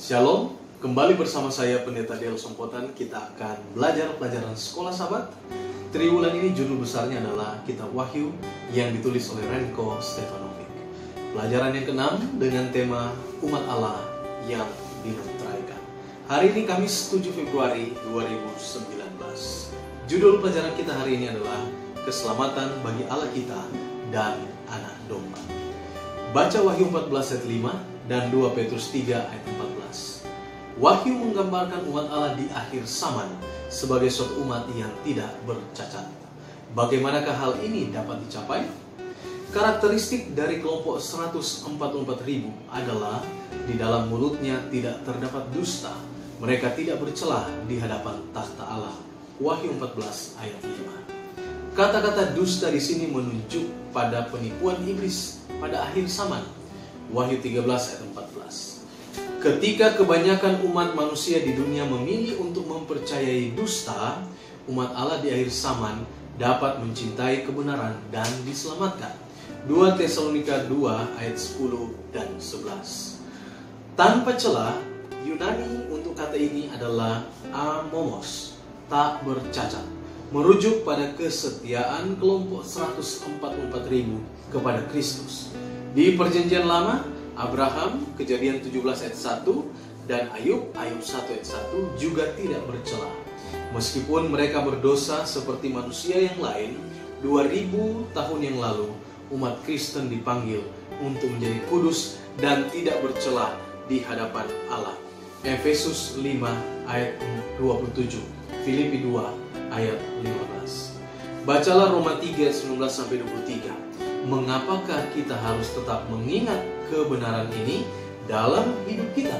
Shalom, kembali bersama saya Pendeta Del Sompotan. Kita akan belajar pelajaran sekolah Sabat. Triwulan ini judul besarnya adalah Kitab Wahyu yang ditulis oleh Renko Stefanovic. Pelajaran yang ke-6 dengan tema Umat Allah yang dilenteraikan. Hari ini Kamis 7 Februari 2019. Judul pelajaran kita hari ini adalah Keselamatan bagi Allah kita dan Anak Domba. Baca Wahyu 14 ayat 5 dan 2 Petrus 3 ayat 14. Wahyu menggambarkan umat Allah di akhir zaman sebagai suatu umat yang tidak bercacat. Bagaimanakah hal ini dapat dicapai? Karakteristik dari kelompok 144.000 adalah di dalam mulutnya tidak terdapat dusta. Mereka tidak bercelah di hadapan takhta Allah. Wahyu 14 ayat 5. Kata-kata dusta di sini menunjuk pada penipuan iblis pada akhir zaman. Wahyu 13 ayat 14. Ketika kebanyakan umat manusia di dunia memilih untuk mempercayai dusta, umat Allah di akhir zaman dapat mencintai kebenaran dan diselamatkan. 2 Tesalonika 2 ayat 10 dan 11. Tanpa celah, Yunani untuk kata ini adalah amomos, tak bercacat, merujuk pada kesetiaan kelompok 144.000 kepada Kristus. Di Perjanjian Lama, Abraham, Kejadian 17 ayat 1, dan Ayub 1 ayat 1 juga tidak bercela. Meskipun mereka berdosa seperti manusia yang lain, 2000 tahun yang lalu, umat Kristen dipanggil untuk menjadi kudus dan tidak bercela di hadapan Allah. Efesus 5 ayat 27, Filipi 2 ayat 15. Bacalah Roma 3 ayat 19-23. Mengapakah kita harus tetap mengingat kebenaran ini dalam hidup kita?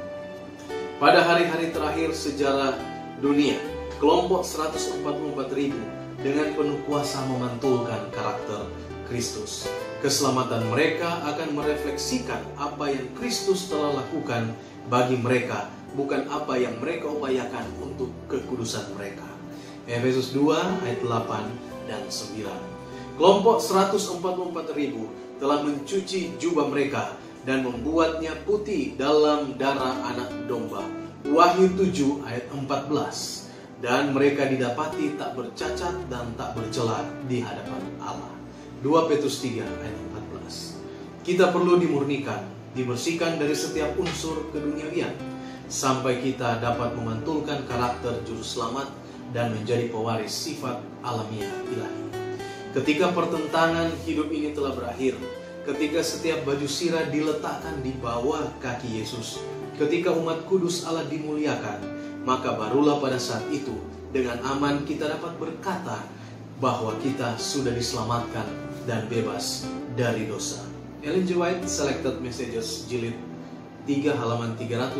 Pada hari-hari terakhir sejarah dunia, kelompok 144.000 dengan penuh kuasa memantulkan karakter Kristus. Keselamatan mereka akan merefleksikan apa yang Kristus telah lakukan bagi mereka, bukan apa yang mereka upayakan untuk kekudusan mereka. Efesus 2 ayat 8 dan 9. Kelompok 144.000 telah mencuci jubah mereka dan membuatnya putih dalam darah anak domba. Wahyu 7 ayat 14. Dan mereka didapati tak bercacat dan tak bercela di hadapan Allah. 2 Petrus 3 ayat 14. Kita perlu dimurnikan, dibersihkan dari setiap unsur keduniawian sampai kita dapat memantulkan karakter juru selamat dan menjadi pewaris sifat alamiah ilahi. Ketika pertentangan hidup ini telah berakhir, ketika setiap baju sirah diletakkan di bawah kaki Yesus, ketika umat kudus Allah dimuliakan, maka barulah pada saat itu dengan aman kita dapat berkata bahwa kita sudah diselamatkan dan bebas dari dosa. Ellen G. White Selected Messages Jilid 3 halaman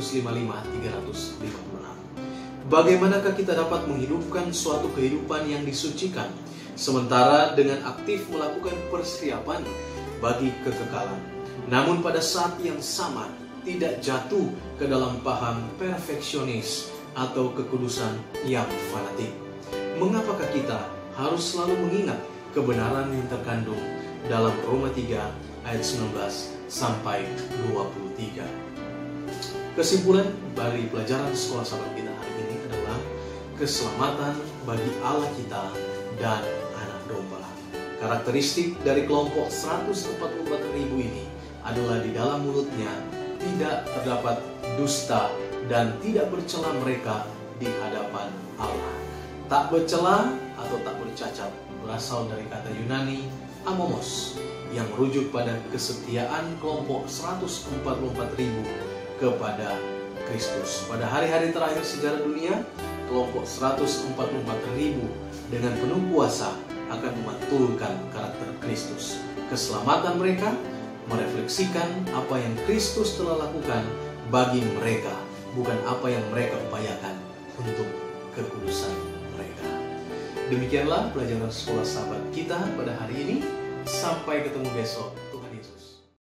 355-356. Bagaimanakah kita dapat menghidupkan suatu kehidupan yang disucikan sementara dengan aktif melakukan persiapan bagi kekekalan, namun pada saat yang sama tidak jatuh ke dalam paham perfeksionis atau kekudusan yang fanatik? Mengapakah kita harus selalu mengingat kebenaran yang terkandung dalam Roma 3 ayat 19 sampai 23? Kesimpulan dari pelajaran sekolah Sabat kita hari ini adalah keselamatan bagi Allah kita dan anak domba. Karakteristik dari kelompok 144.000 ini adalah di dalam mulutnya tidak terdapat dusta dan tidak bercela mereka di hadapan Allah. Tak bercela atau tak bercacat berasal dari kata Yunani amomos yang merujuk pada kesetiaan kelompok 144.000 kepada Kristus. Pada hari-hari terakhir sejarah dunia, kelompok 144.000 dengan penuh kuasa akan memantulkan karakter Kristus. Keselamatan mereka merefleksikan apa yang Kristus telah lakukan bagi mereka, bukan apa yang mereka upayakan untuk kekudusan mereka. Demikianlah pelajaran sekolah Sabat kita pada hari ini. Sampai ketemu besok.